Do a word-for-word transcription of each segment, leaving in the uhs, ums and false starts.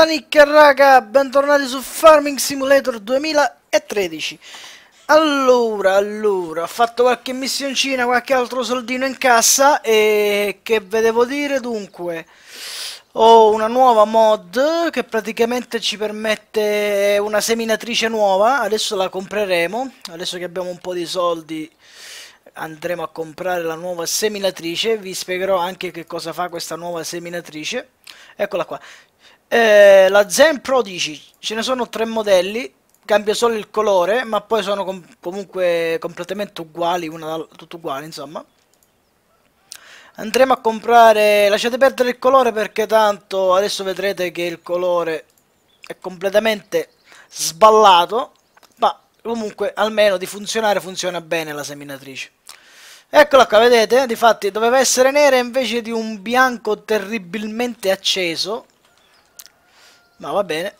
Nick raga, bentornati su Farming Simulator duemilatredici. Allora, allora, ho fatto qualche missioncina, qualche altro soldino in cassa e che ve devo dire dunque. Ho una nuova mod che praticamente ci permette una seminatrice nuova, adesso la compreremo, adesso che abbiamo un po' di soldi andremo a comprare la nuova seminatrice, vi spiegherò anche che cosa fa questa nuova seminatrice. Eccola qua. Eh, la Zen Prodigy, ce ne sono tre modelli, cambia solo il colore, ma poi sono com comunque completamente uguali, una dal tutto uguali, insomma. Andremo a comprare, lasciate perdere il colore perché tanto adesso vedrete che il colore è completamente sballato, ma comunque almeno di funzionare funziona bene la seminatrice. Eccola qua, vedete? Difatti doveva essere nera invece di un bianco terribilmente acceso. Ma va bene.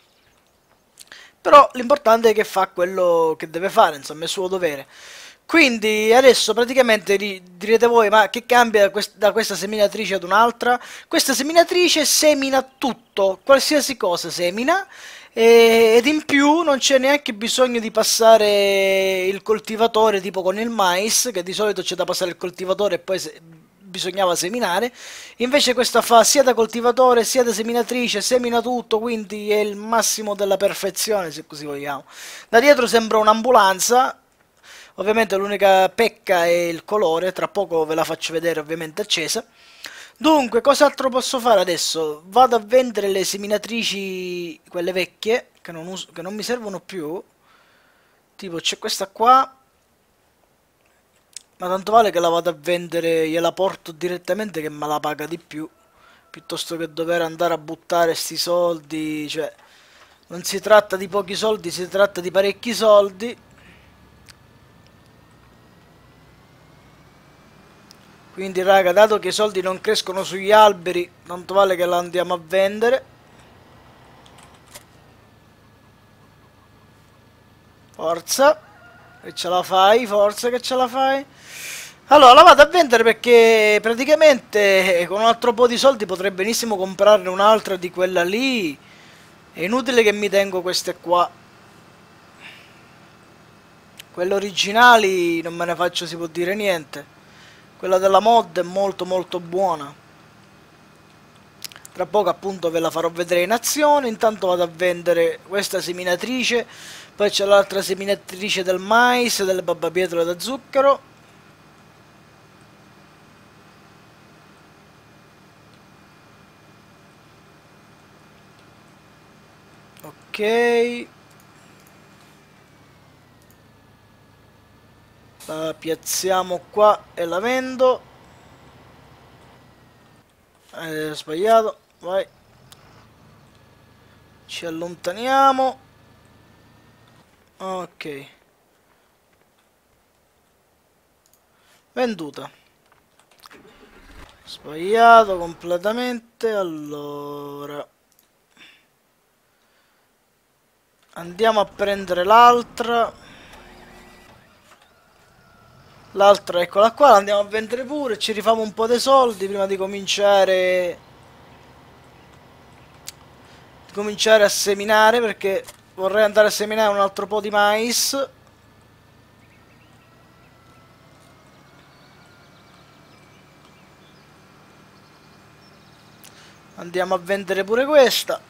Però l'importante è che fa quello che deve fare, insomma, è il suo dovere. Quindi adesso praticamente direte voi, ma che cambia da questa seminatrice ad un'altra? Questa seminatrice semina tutto, qualsiasi cosa semina, e, ed in più non c'è neanche bisogno di passare il coltivatore tipo con il mais, che di solito c'è da passare il coltivatore e poi se, bisognava seminare. Invece questa fa sia da coltivatore sia da seminatrice, semina tutto, quindi è il massimo della perfezione, se così vogliamo. Da dietro sembra un'ambulanza. Ovviamente l'unica pecca è il colore, tra poco ve la faccio vedere ovviamente accesa. Dunque, cos'altro posso fare adesso? Vado a vendere le seminatrici, quelle vecchie, che non, uso, che non mi servono più. Tipo, c'è questa qua. Ma tanto vale che la vado a vendere, gliela porto direttamente che me la paga di più. Piuttosto che dover andare a buttare sti soldi, cioè... Non si tratta di pochi soldi, si tratta di parecchi soldi. Quindi raga, dato che i soldi non crescono sugli alberi, tanto vale che la andiamo a vendere. Forza, che ce la fai, forza che ce la fai. Allora, la vado a vendere perché praticamente con un altro po' di soldi potrei benissimo comprarne un'altra di quella lì. È inutile che mi tengo queste qua. Quelle originali non me ne faccio, si può dire, niente. Quella della mod è molto molto buona. Tra poco appunto ve la farò vedere in azione. Intanto vado a vendere questa seminatrice. Poi c'è l'altra seminatrice del mais, delle barbabietole da zucchero. Ok. La piazziamo qua e la vendo. Eh, ho sbagliato. Vai. Ci allontaniamo. Ok. Venduta. Sbagliato completamente. Allora. Andiamo a prendere l'altra. L'altra eccola qua, la andiamo a vendere pure, ci rifamo un po' dei soldi prima di cominciare di cominciare a seminare, perché vorrei andare a seminare un altro po' di mais. Andiamo a vendere pure questa.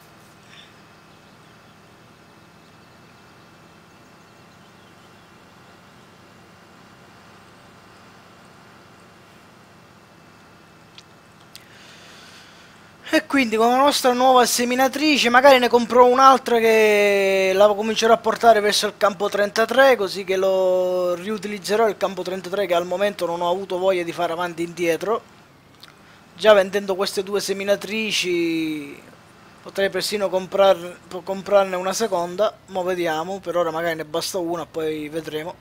E quindi con la nostra nuova seminatrice magari ne compro un'altra che la comincerò a portare verso il campo trentatré, così che lo riutilizzerò il campo trentatré che al momento non ho avuto voglia di fare avanti e indietro. Già vendendo queste due seminatrici potrei persino comprar, comprarne una seconda, ma vediamo, per ora magari ne basta una, poi vedremo.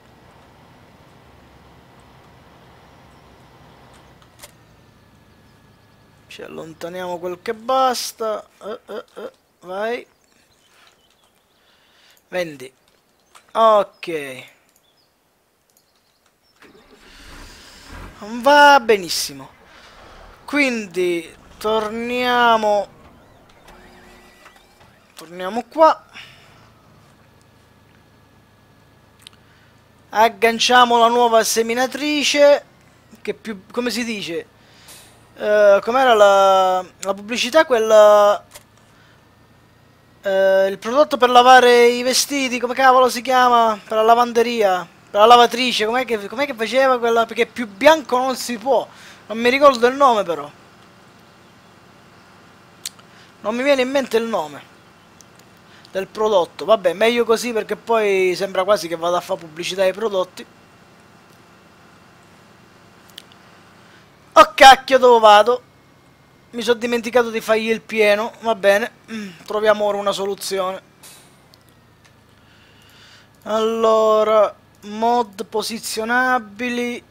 Ci allontaniamo quel che basta. Uh, uh, uh, vai. Vendi. Ok. Va benissimo. Quindi torniamo Torniamo qua. Agganciamo la nuova seminatrice. Che più, come si dice? Uh, com'era la, la pubblicità? Quella... Uh, il prodotto per lavare i vestiti, come cavolo si chiama? Per la lavanderia, per la lavatrice, com'è che, com'è che faceva quella? Perché più bianco non si può. Non mi ricordo il nome però. Non mi viene in mente il nome del prodotto. Vabbè, meglio così perché poi sembra quasi che vada a fare pubblicità ai prodotti. Oh cacchio, dove vado? Mi sono dimenticato di fargli il pieno. Va bene, troviamo ora una soluzione. Allora, mod posizionabili.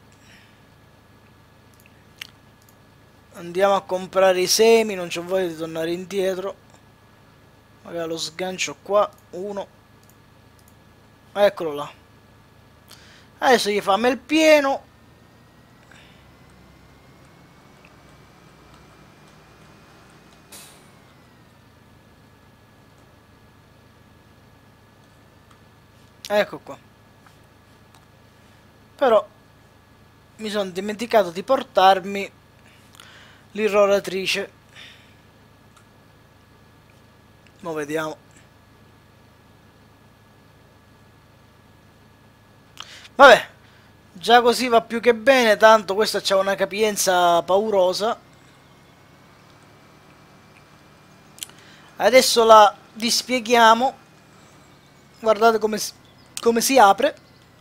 Andiamo a comprare i semi, non c'ho voglia di tornare indietro. Magari lo sgancio qua, uno. Eccolo là. Adesso gli fammi il pieno. Ecco qua. Però mi sono dimenticato di portarmi l'irroratrice. Mo' vediamo. Vabbè, già così va più che bene, tanto questa c'ha una capienza paurosa. Adesso la dispieghiamo. Guardate come si, come si apre.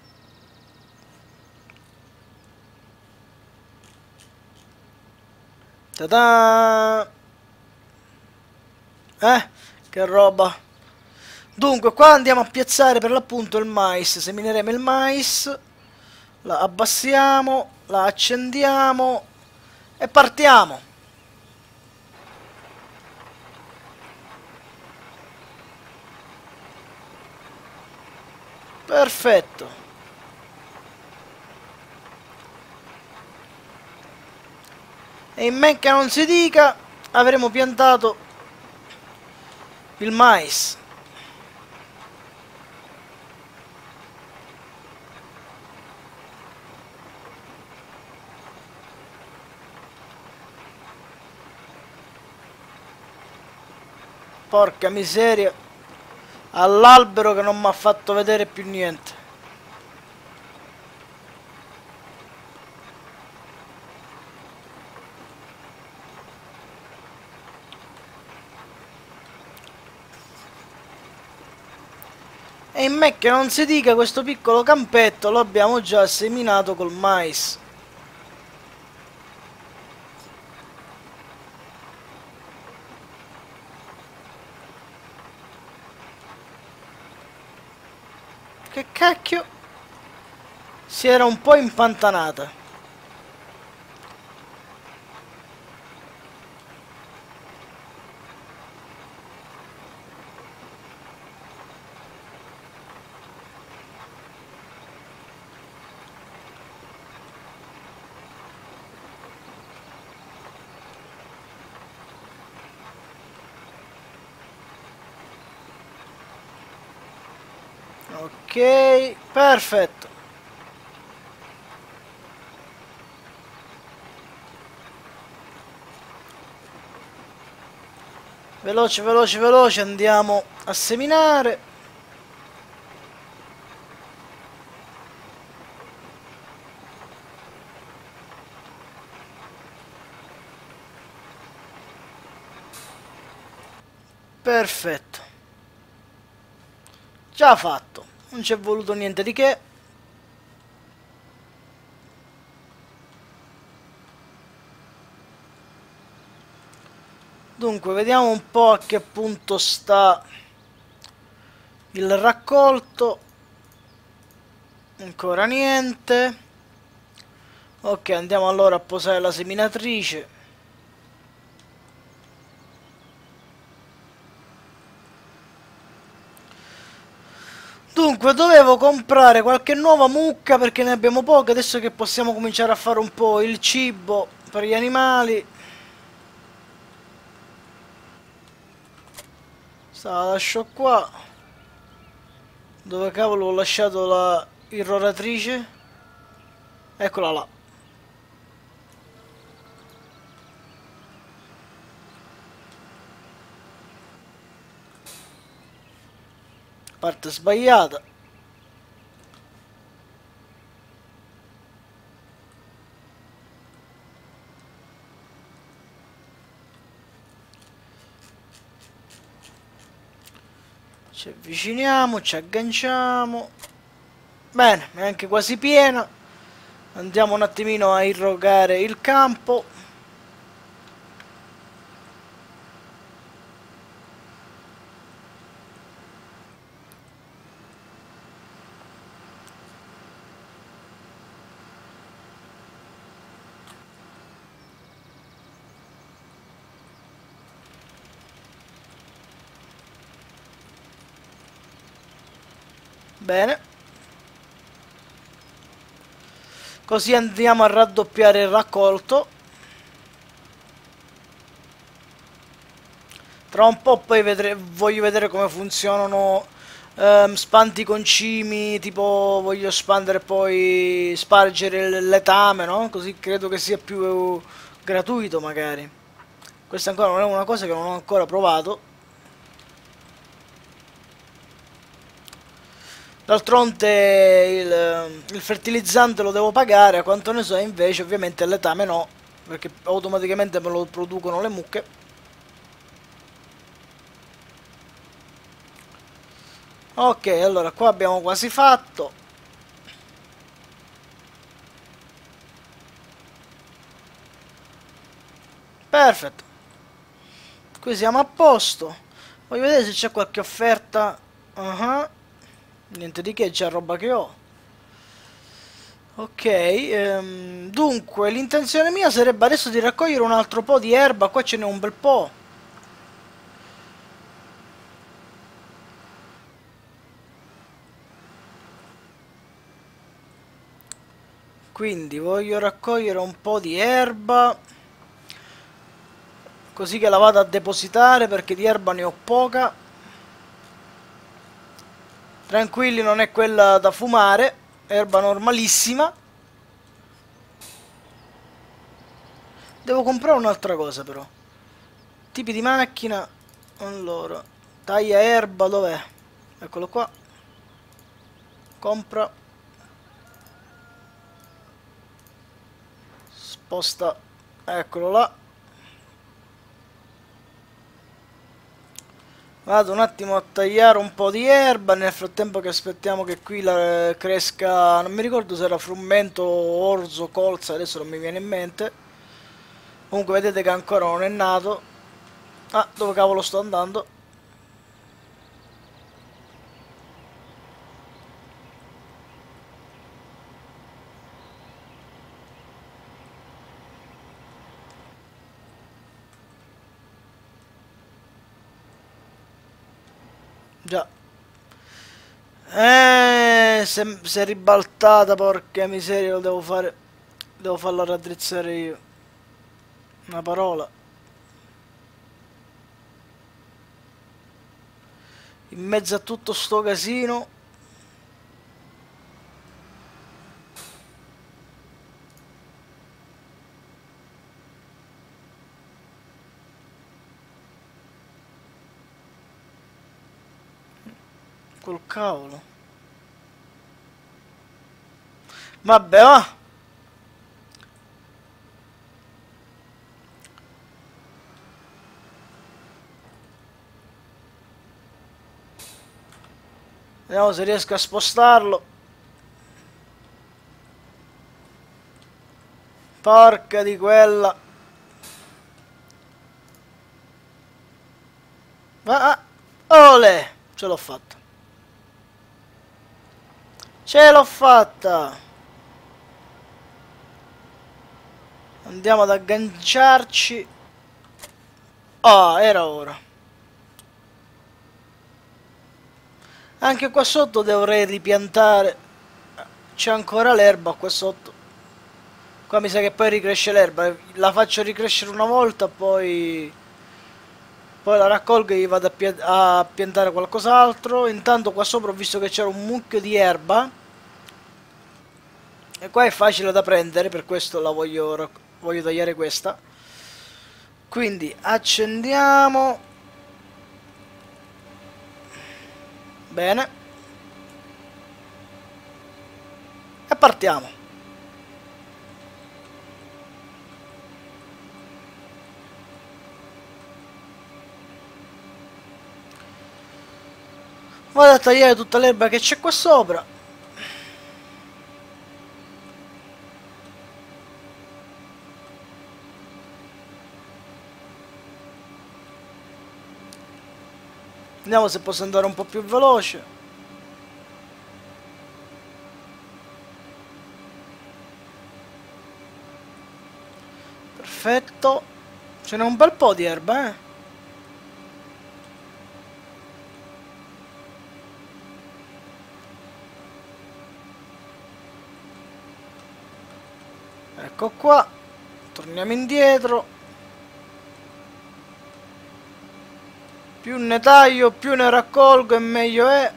Ta-da! Eh, che roba. Dunque, qua andiamo a piazzare per l'appunto il mais. Semineremo il mais. La abbassiamo, la accendiamo e partiamo. Perfetto. E in men che non si dica, avremo piantato il mais. Porca miseria. All'albero che non mi ha fatto vedere più niente. E in me che non si dica, questo piccolo campetto lo abbiamo già seminato col mais. Che cacchio? Si era un po' impantanata. Ok, perfetto. Veloce, veloce, veloce, andiamo a seminare. Perfetto. Già fatto. Non ci è voluto niente di che. Dunque, vediamo un po' a che punto sta il raccolto. Ancora niente. Ok, andiamo allora a posare la seminatrice. Dunque, dovevo comprare qualche nuova mucca perché ne abbiamo poche, adesso che possiamo cominciare a fare un po' il cibo per gli animali. la lascio qua. Dove cavolo ho lasciato la irroratrice? Eccola là. Parte sbagliata. Ci avviciniamo, ci agganciamo. Bene, è anche quasi piena. Andiamo un attimino a irrogare il campo. Bene. Così andiamo a raddoppiare il raccolto. Tra un po' poi vedremo, voglio vedere come funzionano ehm, spanti concimi, tipo voglio spandere poi, spargere il letame, no? Così credo che sia più gratuito magari. Questa ancora non è una cosa che non ho ancora provato. D'altronde il, il fertilizzante lo devo pagare, a quanto ne so, invece ovviamente il letame no, perché automaticamente me lo producono le mucche. Ok, allora qua abbiamo quasi fatto. Perfetto. Qui siamo a posto. Voglio vedere se c'è qualche offerta. Uh-huh. Niente di che, c'è roba che ho. Ok, ehm, dunque l'intenzione mia sarebbe adesso di raccogliere un altro po' di erba, qua ce n'è un bel po'. Quindi voglio raccogliere un po' di erba, così che la vado a depositare perché di erba ne ho poca. Tranquilli, non è quella da fumare, erba normalissima. Devo comprare un'altra cosa però. Tipi di macchina. Allora, taglia erba, dov'è? Eccolo qua. Compra. Sposta. Eccolo là. Vado un attimo a tagliare un po' di erba nel frattempo che aspettiamo che qui la cresca. Non mi ricordo se era frumento, orzo, colza, adesso non mi viene in mente. Comunque vedete che ancora non è nato. Ah, dove cavolo sto andando? Già. Eh, se, se è ribaltata, porca miseria, lo devo fare. Devo farla raddrizzare io. Una parola. In mezzo a tutto sto casino. Col cavolo. Vabbè, va. Vediamo se riesco a spostarlo. Porca di quella. Va. Ole! Ce l'ho fatta. Ce l'ho fatta. Andiamo ad agganciarci. Ah, era ora. Anche qua sotto dovrei ripiantare. C'è ancora l'erba qua sotto. Qua mi sa che poi ricresce l'erba. La faccio ricrescere una volta, poi Poi la raccolgo e gli vado a, pia- a piantare qualcos'altro. Intanto qua sopra ho visto che c'era un mucchio di erba. E qua è facile da prendere, per questo la voglio, rac- voglio tagliare questa. Quindi accendiamo. Bene. E partiamo. Vado a tagliare tutta l'erba che c'è qua sopra. Vediamo se posso andare un po' più veloce. Perfetto. Ce n'è un bel po' di erba, eh. Ecco qua. Torniamo indietro. Più ne taglio, più ne raccolgo e meglio è.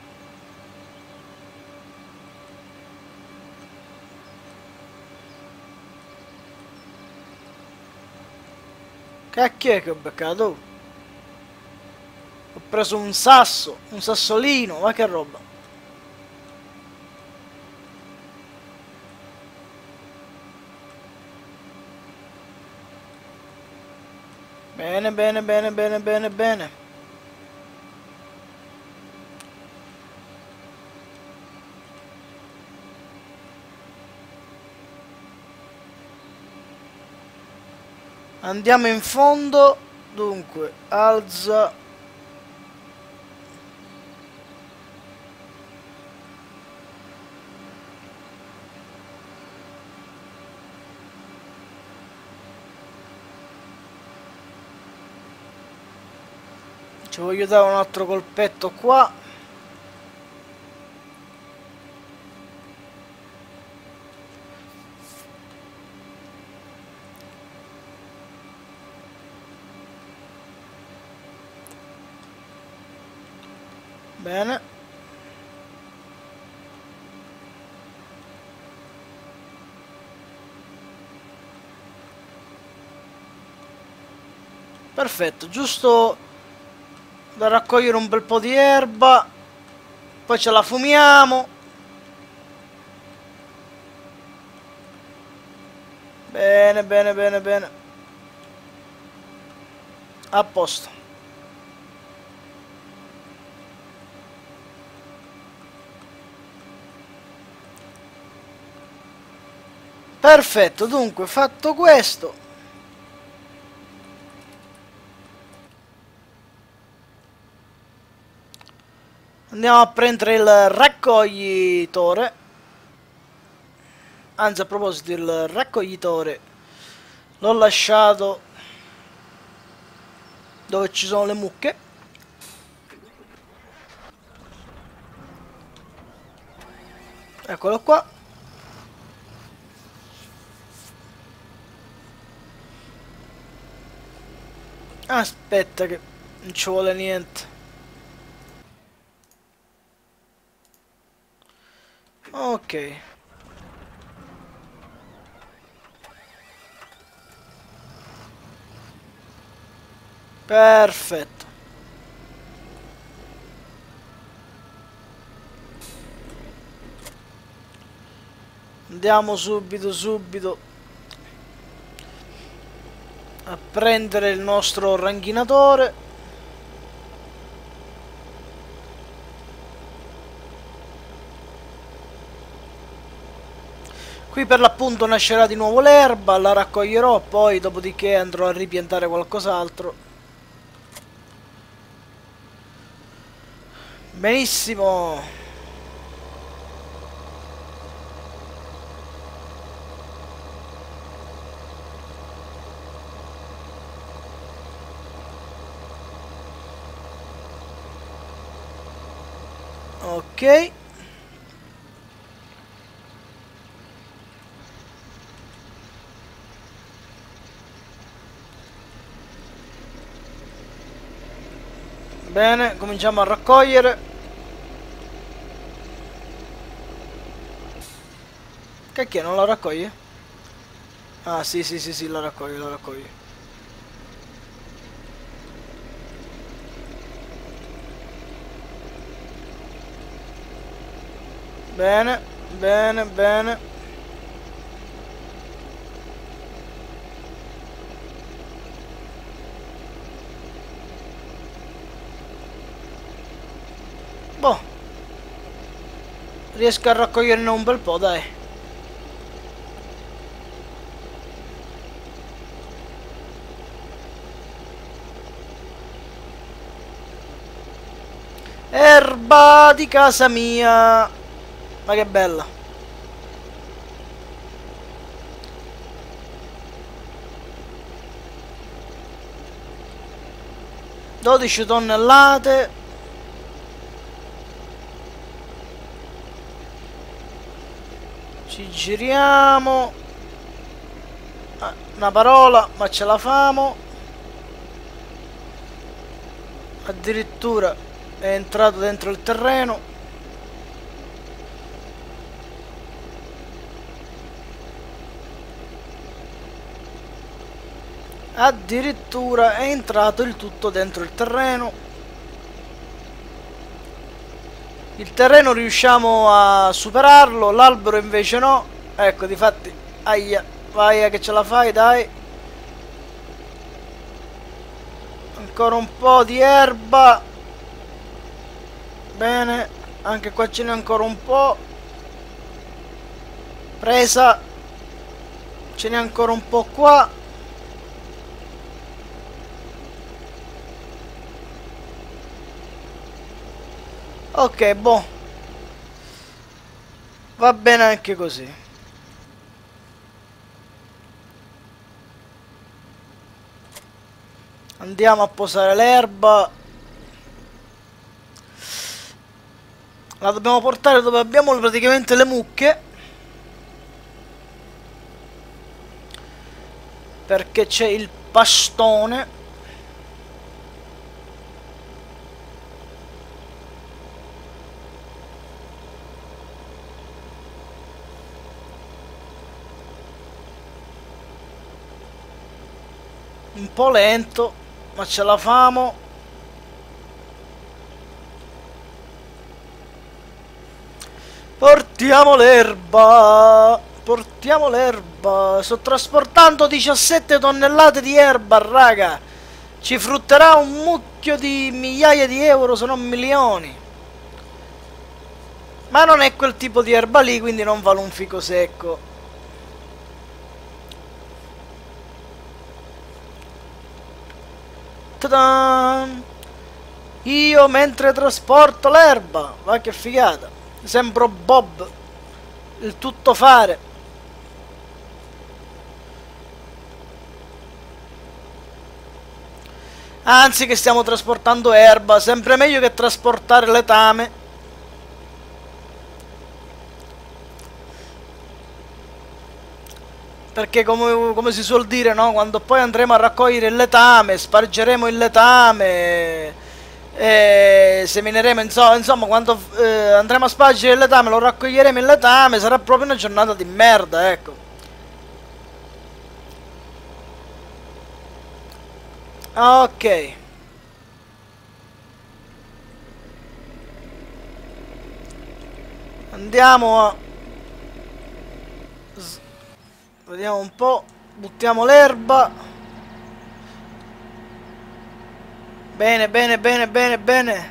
Cacchio è che ho beccato? Ho preso un sasso, un sassolino, ma che roba. Bene, bene, bene, bene, bene, bene. Andiamo in fondo. Dunque, alza. Ci voglio dare un altro colpetto qua. Bene. Perfetto, giusto da raccogliere un bel po' di erba. Poi ce la fumiamo. Bene, bene, bene, bene. A posto. Perfetto, dunque, fatto questo, andiamo a prendere il raccoglitore. Anzi, a proposito, il raccoglitore l'ho lasciato dove ci sono le mucche. Eccolo qua. Aspetta che non ci vuole niente. Ok. Perfetto. Andiamo subito, subito a prendere il nostro ranchinatore. Qui per l'appunto nascerà di nuovo l'erba, la raccoglierò, poi dopodiché andrò a ripiantare qualcos'altro. Benissimo. Ok. Bene, cominciamo a raccogliere. Che non la raccoglie? Ah, sì, sì, sì, sì, la raccoglie, la raccoglie. Bene, bene, bene. Boh. Riesco a raccoglierne un bel po', dai. Erba di casa mia. Ma che bella. dodici tonnellate. Ci giriamo. Ah, una parola, ma ce la famo. Addirittura è entrato dentro il terreno. Addirittura è entrato il tutto dentro il terreno. Il terreno riusciamo a superarlo, l'albero invece no. Ecco, difatti, aia, vai che ce la fai, dai. Ancora un po' di erba. Bene, anche qua ce n'è ancora un po'. Presa. Ce n'è ancora un po' qua. Ok, boh. Va bene anche così. Andiamo a posare l'erba. La dobbiamo portare dove abbiamo praticamente le mucche. Perché c'è il pastone. Un po' lento, ma ce la famo. Portiamo l'erba. Portiamo l'erba. Sto trasportando diciassette tonnellate di erba, raga. Ci frutterà un mucchio di migliaia di euro, se non milioni. Ma non è quel tipo di erba lì, quindi non vale un fico secco. Ta-da! Io mentre trasporto l'erba. Va che figata. Sembro Bob. Il tuttofare. Anzi che stiamo trasportando erba. Sempre meglio che trasportare letame. Perché come, come si suol dire, no? Quando poi andremo a raccogliere il letame, spargeremo il letame, e semineremo, insomma, insomma quando eh, andremo a spargere il letame, lo raccoglieremo il letame, sarà proprio una giornata di merda, ecco. Ok. Andiamo a... Vediamo un po'. Buttiamo l'erba. Bene, bene, bene, bene, bene.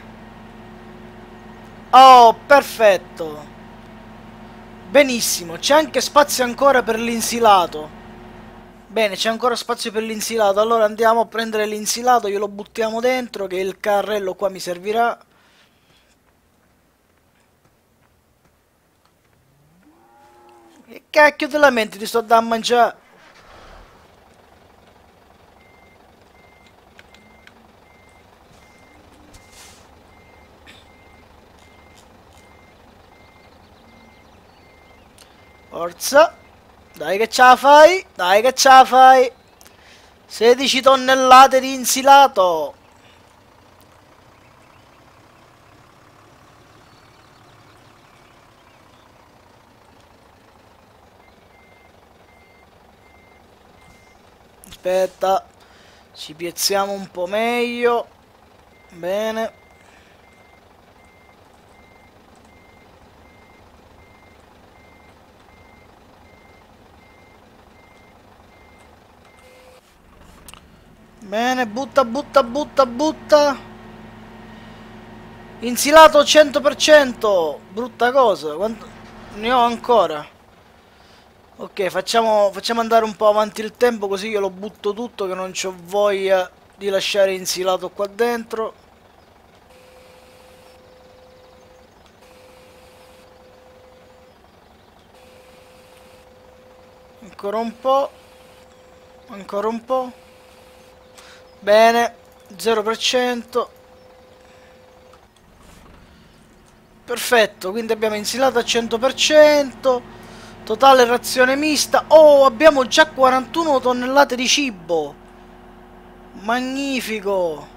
Oh, perfetto. Benissimo. C'è anche spazio ancora per l'insilato. Bene, c'è ancora spazio per l'insilato. Allora andiamo a prendere l'insilato. Glielo buttiamo dentro, che il carrello qua mi servirà. Che cacchio te lamenti? Ti sto da mangiare. Forza. Dai che ce la fai. Dai che ce la fai. sedici tonnellate di insilato. Aspetta, ci piazziamo un po' meglio. Bene. Bene, butta, butta, butta, butta. Insilato cento per cento. Brutta cosa. Quanto... Ne ho ancora. Ok, facciamo, facciamo andare un po' avanti il tempo, così io lo butto tutto, che non c'ho voglia di lasciare insilato qua dentro. Ancora un po'. Ancora un po'. Bene, zero per cento. Perfetto, quindi abbiamo insilato al cento per cento. Totale razione mista. Oh, abbiamo già quarantuno tonnellate di cibo. Magnifico.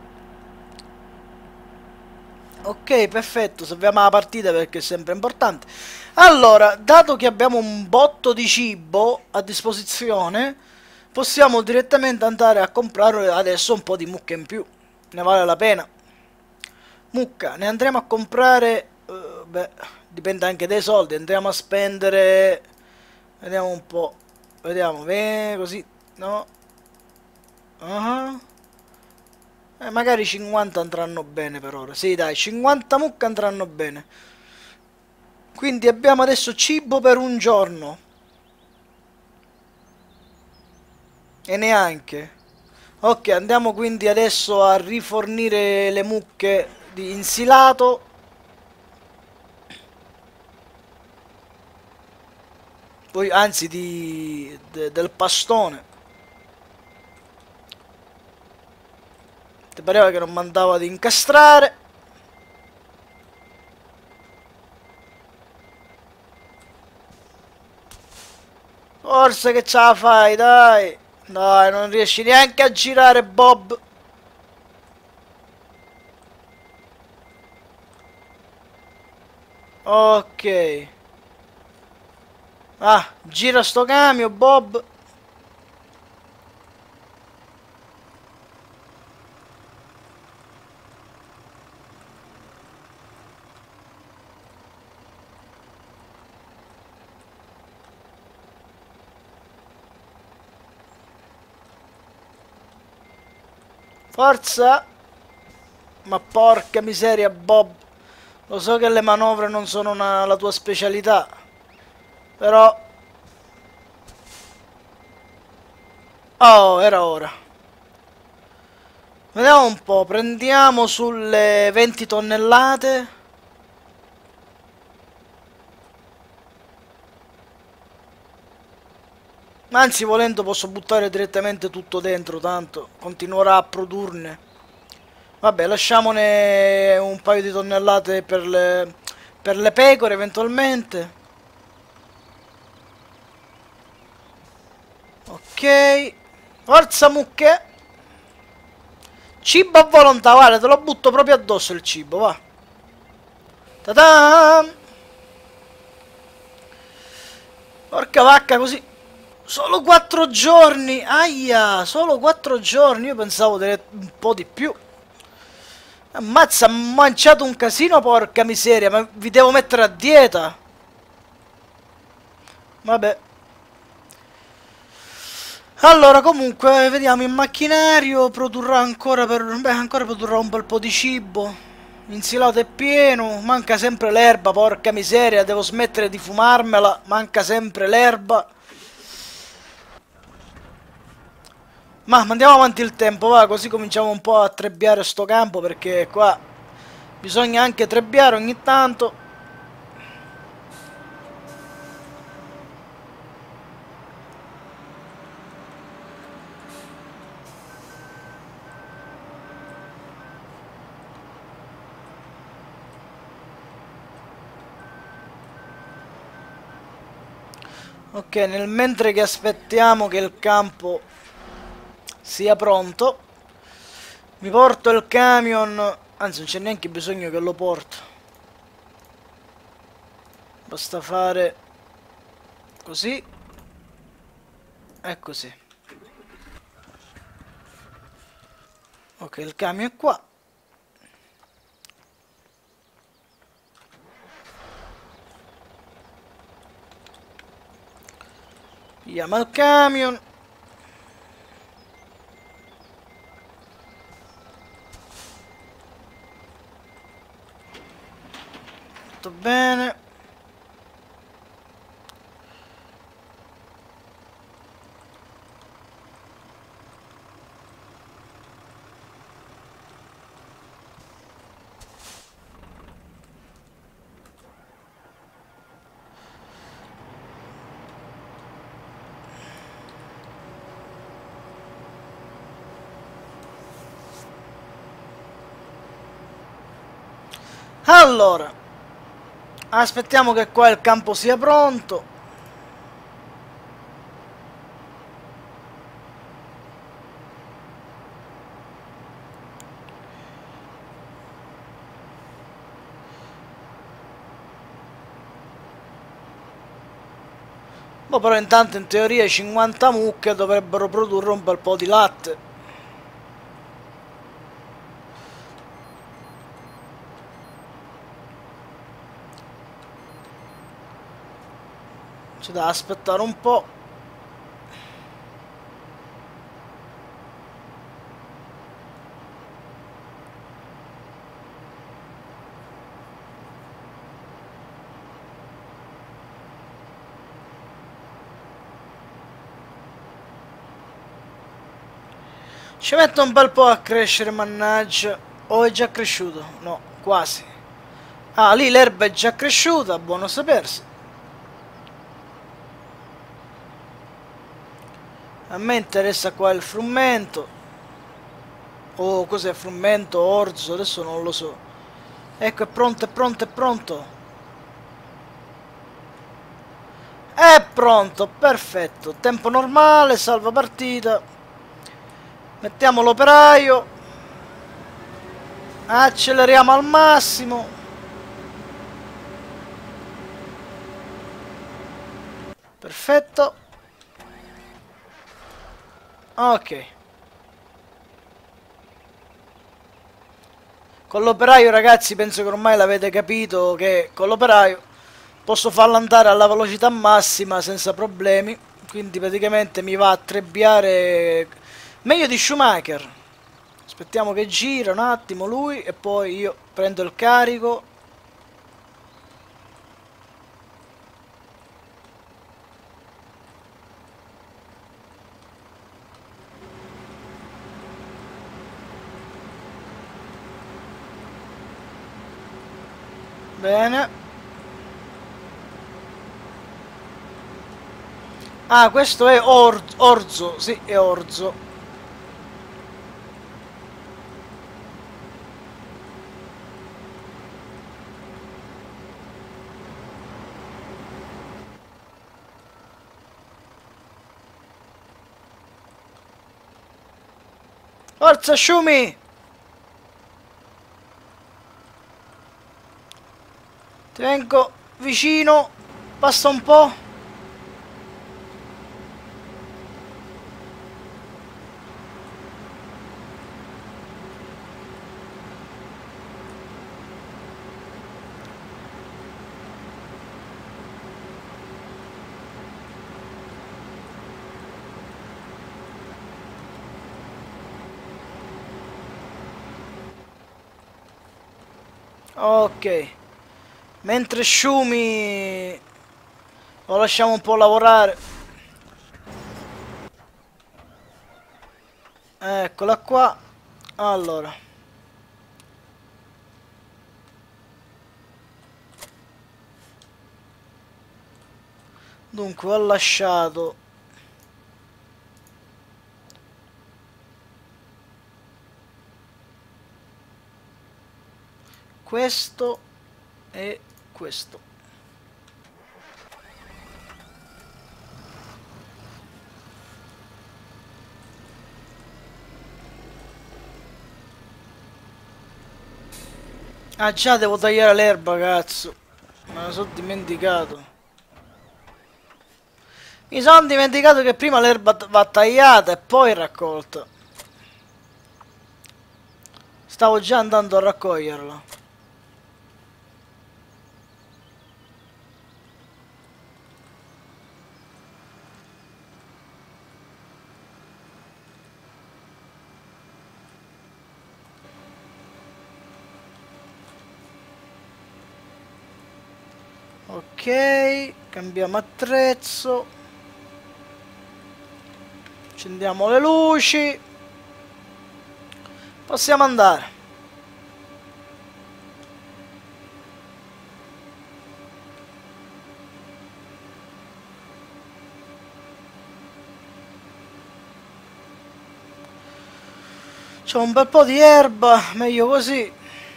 Ok, perfetto, salviamo la partita perché è sempre importante. Allora, dato che abbiamo un botto di cibo a disposizione, possiamo direttamente andare a comprare adesso un po' di mucca in più. Ne vale la pena. Mucca, ne andremo a comprare... Uh, beh, dipende anche dai soldi. Andiamo a spendere... Vediamo un po'. Vediamo, beh, così, no? Uh-huh. Eh, magari cinquanta andranno bene per ora. Sì, dai, cinquanta mucche andranno bene. Quindi abbiamo adesso cibo per un giorno. E neanche. Ok, andiamo quindi adesso a rifornire le mucche di insilato. Poi, anzi, di, de- del pastone. Ti pareva che non mandava ad incastrare. Forse che ce la fai, dai. Dai, non riesci neanche a girare, Bob. Ok. Ah, gira sto camion, Bob. Forza. Ma porca miseria, Bob. Lo so che le manovre non sono una- la tua specialità. Però... Oh, era ora. Vediamo un po'. Prendiamo sulle venti tonnellate. Anzi, volendo posso buttare direttamente tutto dentro, tanto continuerà a produrne. Vabbè, lasciamone un paio di tonnellate per le, per le pecore eventualmente. Ok. Forza mucche. Cibo a volontà, guarda, te lo butto proprio addosso il cibo, va. Ta-da! Porca vacca, così. Solo quattro giorni. Aia, solo quattro giorni. Io pensavo delle- un po' di più. Ammazza, ha mangiato un casino, porca miseria. Ma vi devo mettere a dieta. Vabbè. Allora, comunque, vediamo, il macchinario produrrà ancora per... Beh, ancora produrrà un bel po' di cibo. L'insilato è pieno, manca sempre l'erba, porca miseria, devo smettere di fumarmela, manca sempre l'erba. Ma mandiamo avanti il tempo, va, così cominciamo un po' a trebbiare sto campo, perché qua bisogna anche trebbiare ogni tanto. Ok, nel mentre che aspettiamo che il campo sia pronto, mi porto il camion, anzi non c'è neanche bisogno che lo porto. Basta fare così e così. Ok, il camion è qua. Pigliamo il camion. Tutto bene. Allora, aspettiamo che qua il campo sia pronto. Boh, però intanto in teoria cinquanta mucche dovrebbero produrre un bel po' di latte. C'è da aspettare un po'. Ci metto un bel po' a crescere, mannaggia. O è già cresciuto? No, quasi. Ah, lì l'erba è già cresciuta, buono sapersi. A me interessa qua il frumento. Oh, cos'è frumento, orzo? Adesso non lo so. Ecco, è pronto, è pronto, è pronto. È pronto, perfetto. Tempo normale, salva partita. Mettiamo l'operaio. Acceleriamo al massimo. Perfetto. Ok. Con l'operaio, ragazzi, penso che ormai l'avete capito che con l'operaio posso farlo andare alla velocità massima senza problemi. Quindi praticamente mi va a trebbiare meglio di Schumacher. Aspettiamo che gira un attimo lui e poi io prendo il carico. Bene. Ah, questo è Or Orzo, sì, è Orzo. Forza, Shumi! Ti vengo vicino, passa un po'. Ok. Mentre Shumi lo lasciamo un po' lavorare. Eccola qua. Allora. Dunque ho lasciato questo e questo. Ah già, devo tagliare l'erba, cazzo. Me lo sono dimenticato. Mi sono dimenticato che prima l'erba va tagliata e poi raccolta. Stavo già andando a raccoglierla. Ok, cambiamo attrezzo. Accendiamo le luci. Possiamo andare. C'è un bel po' di erba, meglio così.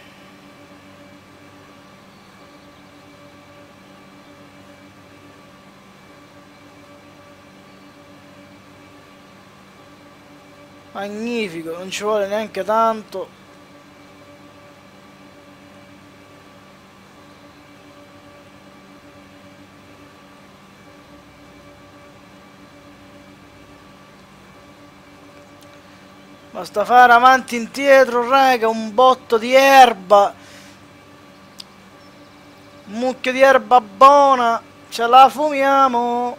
Magnifico, non ci vuole neanche tanto. Basta fare avanti e indietro, raga, un botto di erba. Un mucchio di erba buona. Ce la fumiamo.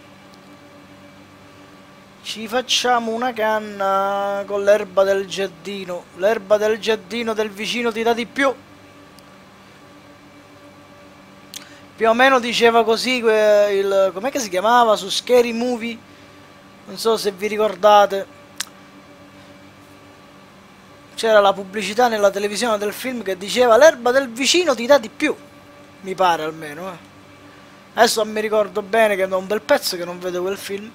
Ci facciamo una canna con l'erba del giardino. L'erba del giardino del vicino ti dà di più. Più o meno diceva così que- il... com'è che si chiamava su Scary Movie? Non so se vi ricordate. C'era la pubblicità nella televisione del film che diceva l'erba del vicino ti dà di più. Mi pare almeno, eh. Adesso non mi ricordo bene che è da un bel pezzo che non vedo quel film.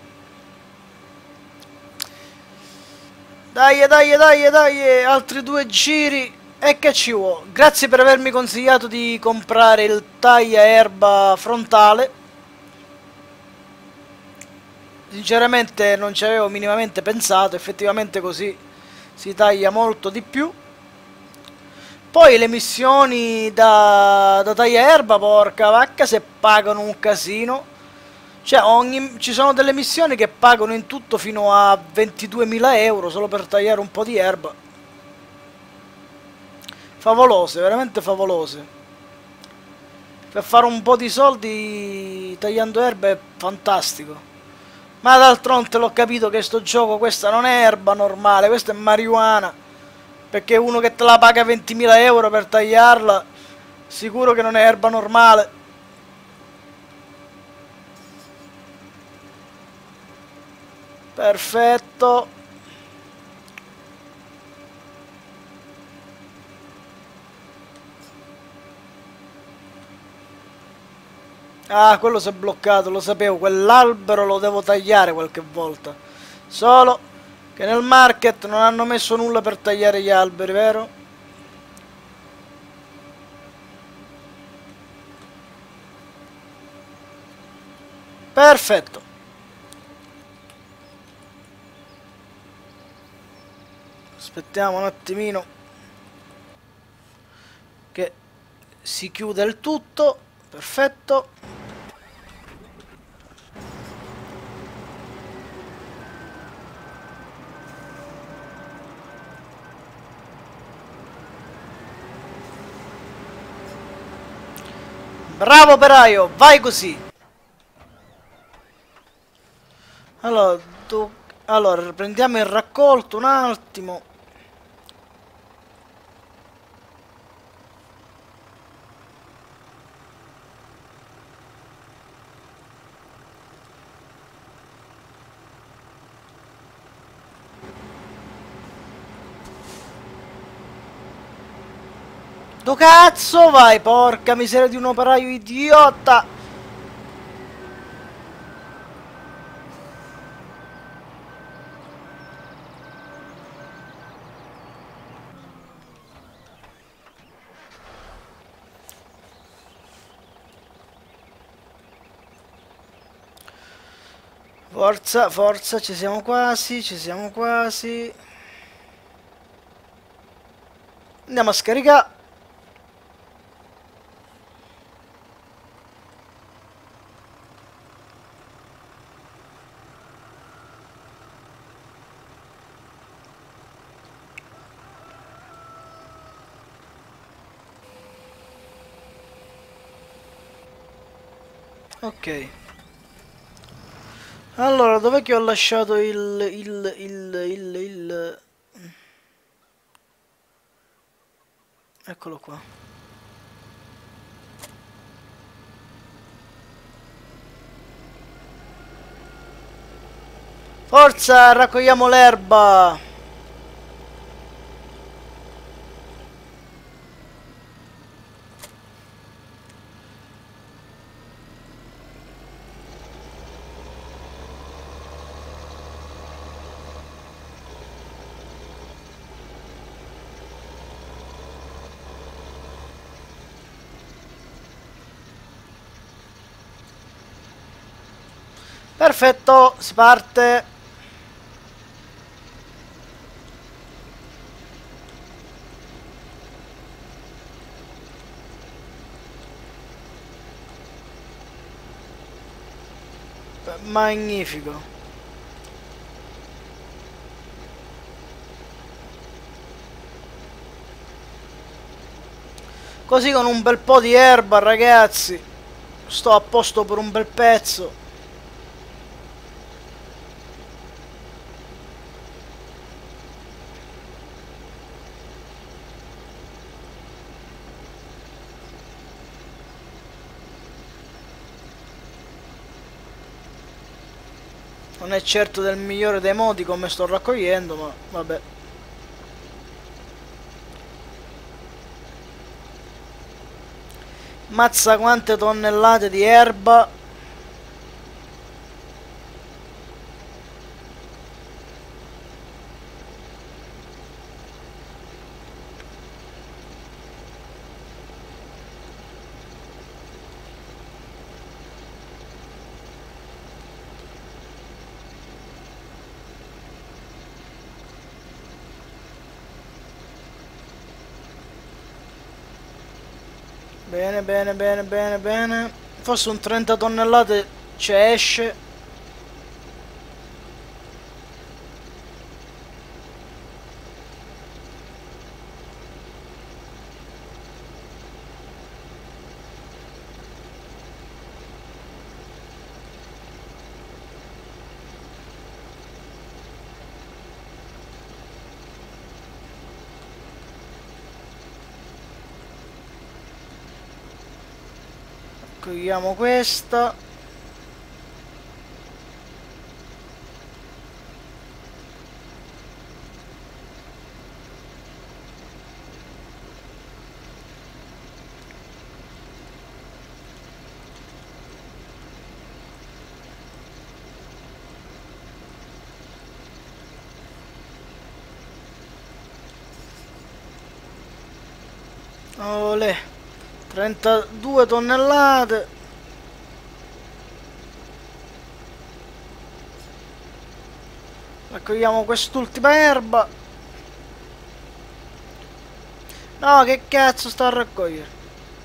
Dai, dai, dai, dai, altri due giri. E che ci vuole? Grazie per avermi consigliato di comprare il taglia erba frontale. Sinceramente non ci avevo minimamente pensato, effettivamente così si taglia molto di più. Poi le missioni da, da taglia erba, porca vacca, se pagano un casino. Cioè, ogni, ci sono delle missioni che pagano in tutto fino a ventiduemila euro solo per tagliare un po' di erba. Favolose, veramente favolose. Per fare un po' di soldi tagliando erba è fantastico. Ma d'altronde l'ho capito che sto gioco, questa non è erba normale, questa è marijuana. Perché uno che te la paga ventimila euro per tagliarla, sicuro che non è erba normale. Perfetto. Ah, quello si è bloccato, lo sapevo, quell'albero lo devo tagliare qualche volta. Solo che nel market non hanno messo nulla per tagliare gli alberi, vero? Perfetto. Aspettiamo un attimino che si chiude il tutto. Perfetto. Bravo operaio, vai così. Allora, tu... allora, prendiamo il raccolto un attimo. Do cazzo vai, porca miseria di un operaio idiota! Forza, forza, ci siamo quasi, ci siamo quasi. Andiamo a scaricare. Ok. Allora, dov'è che ho lasciato il, il, il, il, il... Eccolo qua. Forza, raccogliamo l'erba! Perfetto, si parte. Magnifico. Così con un bel po' di erba, ragazzi, sto a posto per un bel pezzo. Non è certo del migliore dei modi come sto raccogliendo, ma vabbè. Mazza quante tonnellate di erba. Bene, bene, bene, bene, bene. Forse un trenta tonnellate ci esce. Raccogliamo questa. Olè. trentadue tonnellate. Raccogliamo quest'ultima erba. No, che cazzo sto a raccogliere?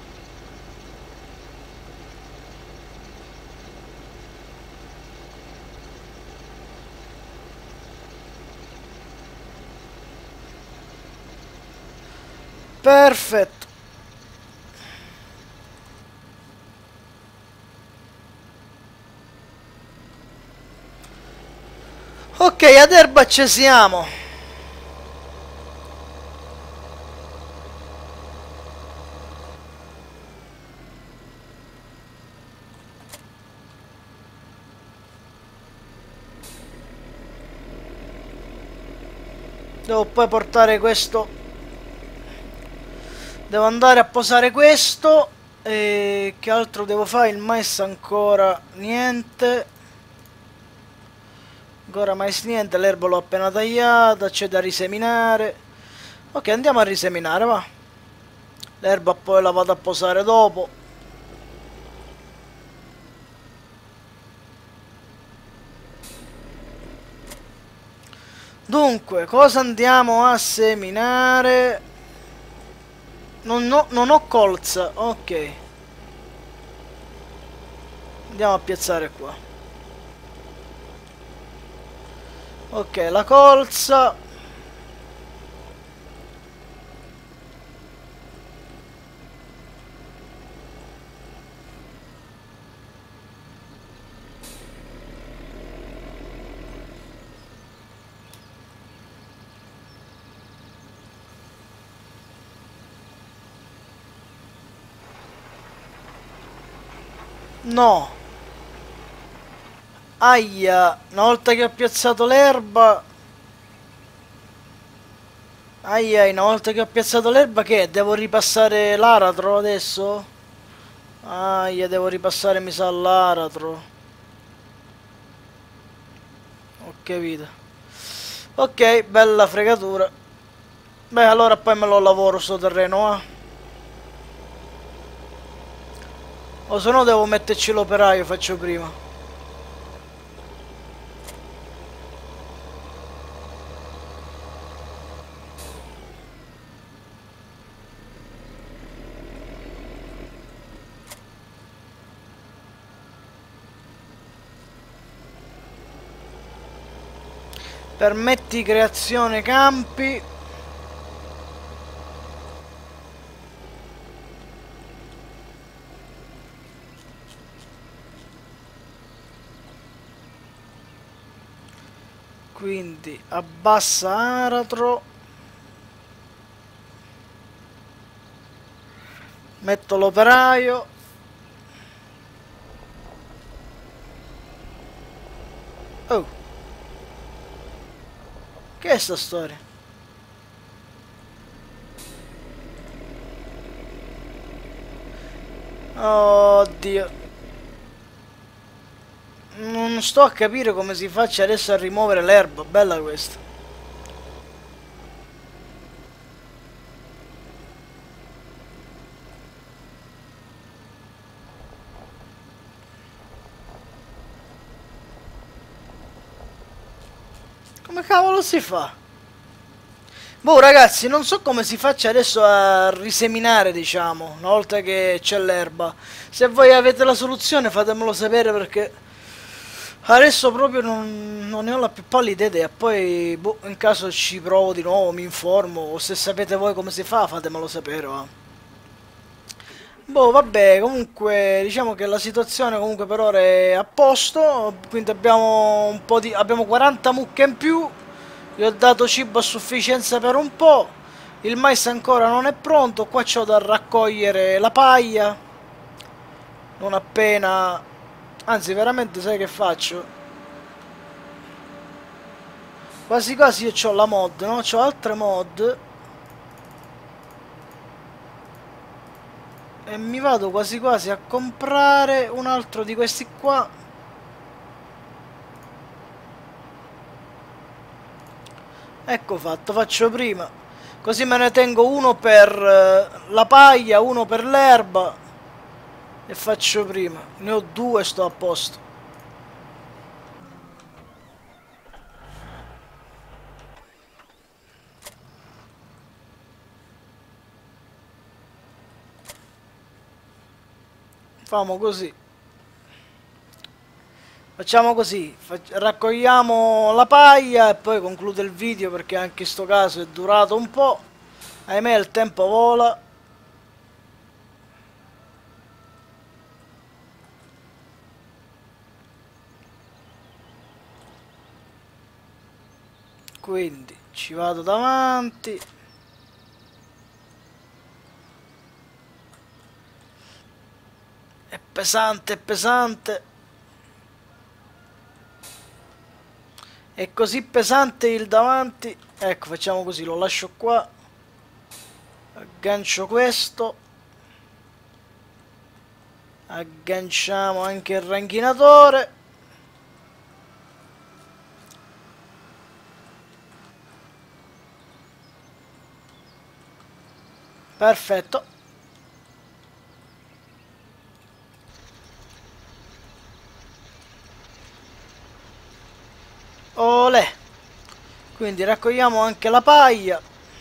Perfetto. Ok, ad erba ci siamo. Devo poi portare questo. Devo andare a posare questo. E che altro devo fare? Il mais ancora niente. Ancora mais niente, l'erba l'ho appena tagliata, c'è da riseminare. Ok, andiamo a riseminare, va. L'erba poi la vado a posare dopo. Dunque, cosa andiamo a seminare? Non ho, non ho colza, ok. Andiamo a piazzare qua. Ok, la colza. No. Aia, una volta che ho piazzato l'erba... Aia, una volta che ho piazzato l'erba che? Devo ripassare l'aratro adesso? Aia, devo ripassare mi sa l'aratro. Ho capito. Ok, bella fregatura. Beh, allora poi me lo lavoro sto terreno, eh. O se no devo metterci l'operaio, faccio prima. Permetti creazione campi. Quindi abbassa aratro. Metto l'operaio. Oh. Che è sta storia? Oddio. Non sto a capire come si faccia adesso a rimuovere l'erba. Bella questa. Come cavolo si fa? Boh ragazzi, non so come si faccia adesso a riseminare, diciamo, una volta che c'è l'erba. Se voi avete la soluzione fatemelo sapere perché adesso proprio non, non ne ho la più pallida idea. Poi, boh, in caso ci provo di nuovo, mi informo, o se sapete voi come si fa fatemelo sapere, va. Boh, vabbè, comunque diciamo che la situazione comunque per ora è a posto, quindi abbiamo un po' di... abbiamo quaranta mucche in più, gli ho dato cibo a sufficienza per un po', il mais ancora non è pronto, qua c'ho da raccogliere la paglia, non appena... anzi veramente sai che faccio? Quasi quasi io c'ho la mod, no? C'ho altre mod... e mi vado quasi quasi a comprare un altro di questi qua. Ecco fatto, faccio prima. Così me ne tengo uno per eh, la paglia, uno per l'erba. E faccio prima. Ne ho due, sto a posto. Famo così. Facciamo così, fac- raccogliamo la paglia e poi concludo il video perché anche in sto caso è durato un po'. Ahimè il tempo vola. Quindi ci vado davanti. È pesante, è pesante. È così pesante il davanti. Ecco, facciamo così, lo lascio qua. Aggancio questo. Agganciamo anche il ranchinatore. Perfetto. Olè. Quindi raccogliamo anche la paglia.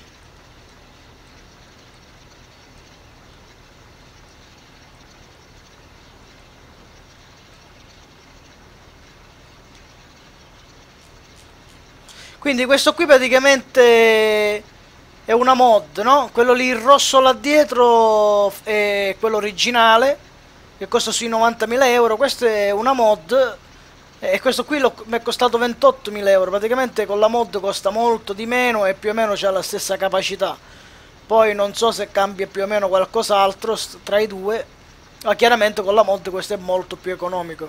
Quindi questo qui praticamente è una mod, no? Quello lì il rosso là dietro è quello originale, che costa sui novantamila euro. Questa è una mod e questo qui mi è costato ventottomila euro. Praticamente con la mod costa molto di meno e più o meno c'ha la stessa capacità. Poi non so se cambia più o meno qualcos'altro tra i due. Ma chiaramente con la mod questo è molto più economico.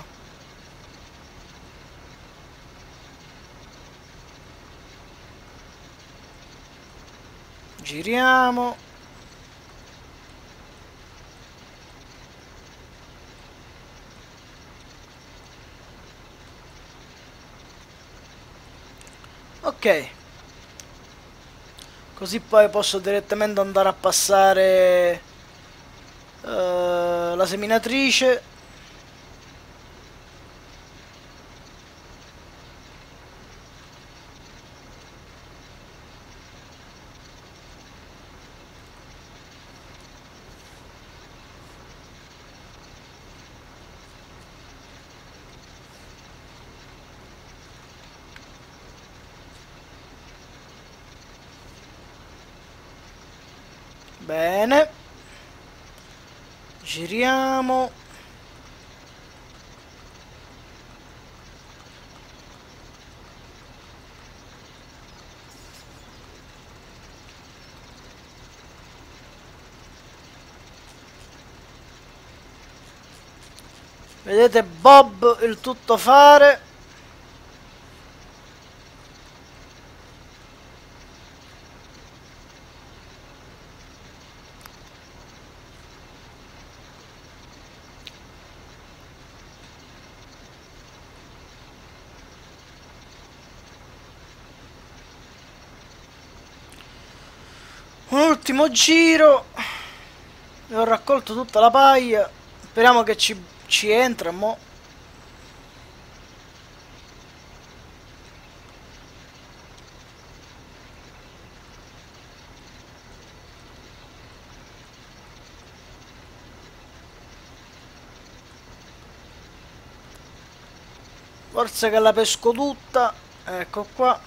Giriamo. Ok. Così poi posso direttamente andare a passare uh, la seminatrice. Bene. Giriamo. Vedete Bob il tuttofare. Un ultimo giro. E ho raccolto tutta la paglia. Speriamo che ci, ci entra mo. Forse che la pesco tutta. Ecco qua.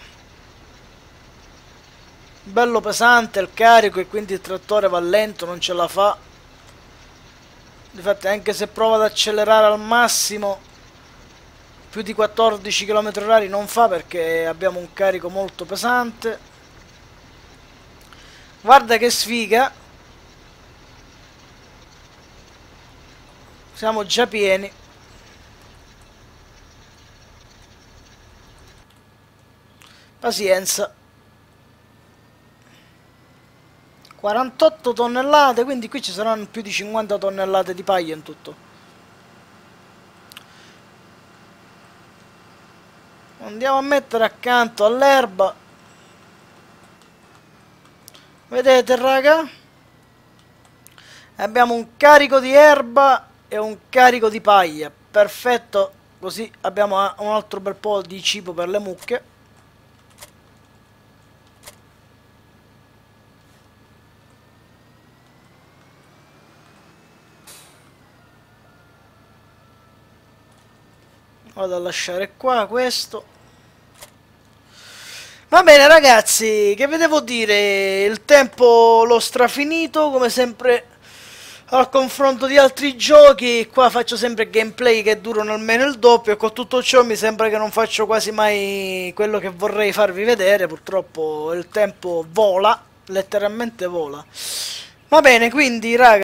Bello pesante il carico e quindi il trattore va lento, non ce la fa. Difatti anche se prova ad accelerare al massimo più di quattordici chilometri orari non fa perché abbiamo un carico molto pesante. Guarda che sfiga. Siamo già pieni. Pazienza. quarantotto tonnellate, quindi qui ci saranno più di cinquanta tonnellate di paglia in tutto. Andiamo a mettere accanto all'erba. Vedete raga? Abbiamo un carico di erba e un carico di paglia. Perfetto, così abbiamo un altro bel po' di cibo per le mucche. Vado a lasciare qua questo. Va bene ragazzi, che vi devo dire, il tempo l'ho strafinito, come sempre al confronto di altri giochi, qua faccio sempre gameplay che durano almeno il doppio e con tutto ciò mi sembra che non faccio quasi mai quello che vorrei farvi vedere, purtroppo il tempo vola, letteralmente vola. Va bene, quindi raga.